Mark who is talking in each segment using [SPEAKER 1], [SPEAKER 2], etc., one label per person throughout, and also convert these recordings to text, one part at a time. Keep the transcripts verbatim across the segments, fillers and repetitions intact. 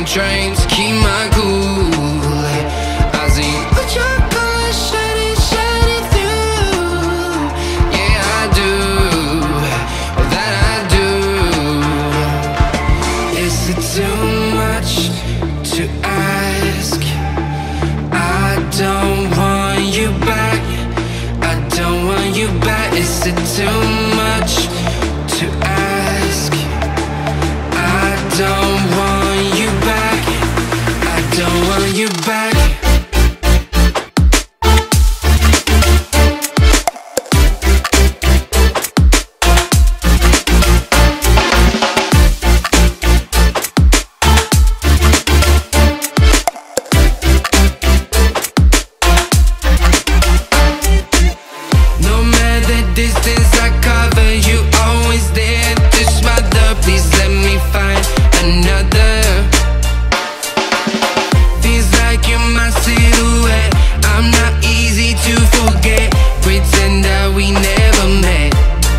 [SPEAKER 1] trying to keep my cool. I see what your colors shining, shining through. Yeah, I do, that I do. Is it too much to ask? I don't want you back, I don't want you back. Is it too much to ask? I don't want you back, I don't want you back. No matter the distance I cover, you always there to smother. Please let me find another. Feels like you're my silhouette, I'm not easy to forget. Pretend that we never met.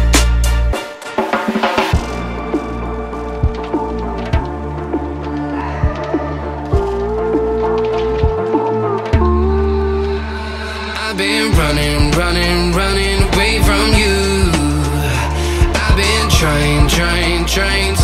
[SPEAKER 1] I've been running, running, running away from you. I've been trying, trying, trying